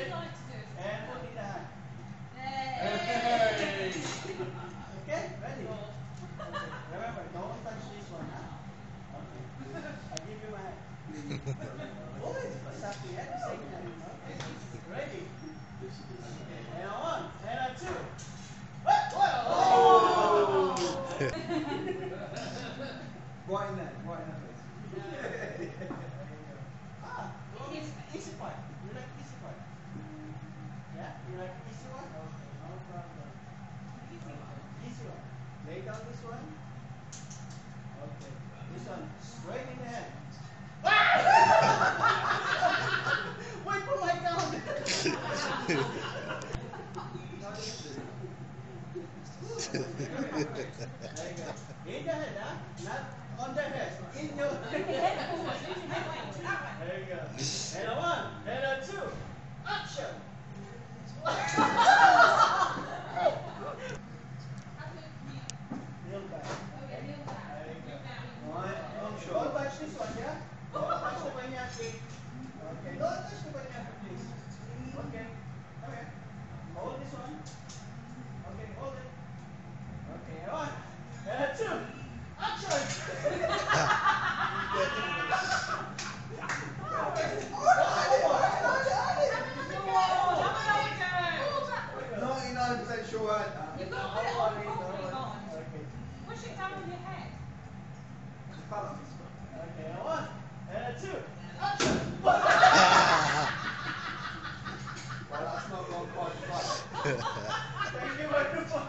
it. like to do it. And put in the hand. Hey. Okay, ready? Okay. Remember, don't touch this one, huh? Okay. I give you my hand. Oh, it's happy at the same time. Okay. Ready? Okay. And a one, and a two. Oh! Right in there, please. Ah, easy part. You like easy part? Yeah? You like easy one? Okay, no problem. Easy one. Lay down this one. Okay. This one, straight in the head. Wait for my count. There you go. In the head, huh? Not on the head. In your head. There you go. And a one, and a two. Action! Kneel back. There you go. One. Don't touch this one, yeah? Don't touch the banyaki. Okay, don't touch the banyaki, please. Okay. Come here. Hold this one. Okay, hold it. Okay, and one. And a two. Action! Sure. You've got to put it on properly, Okay. Push it down on your head. Okay, and one, and a two. Action! Well, that's not long quite right. Thank you very much.